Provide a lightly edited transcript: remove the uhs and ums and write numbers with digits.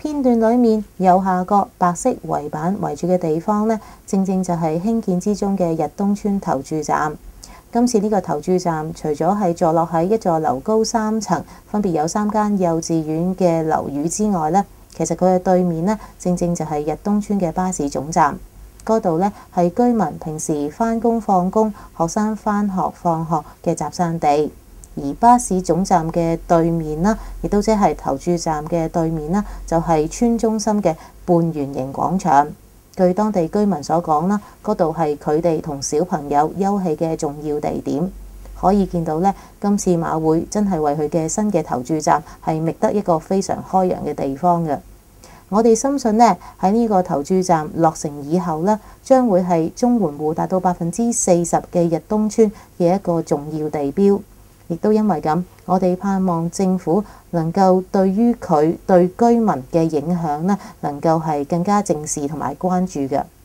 片段裡面右下角白色圍板圍住嘅地方呢，正正就係興建之中嘅日東村投注站。今次呢個投注站除咗係坐落喺一座樓高3層，分別有3間幼稚園嘅樓宇之外呢，其實佢嘅對面呢，正正就係日東村嘅巴士總站。嗰度呢係居民平時返工放工、學生返學放學嘅集散地。而巴士總站嘅對面啦，亦都即係投注站嘅對面啦，就係村中心嘅半圓形廣場。據當地居民所講啦，嗰度係佢哋同小朋友休憩嘅重要地點。可以見到呢，今次馬會真係為佢嘅新嘅投注站係覓得一個非常開揚嘅地方嘅。我哋深信呢，喺呢個投注站落成以後呢，將會係綜援戶達到40%嘅日東村嘅一個重要地標。亦都因為咁，我哋盼望政府能夠對於佢對居民嘅影響呢，能夠係更加正視同埋關注嘅。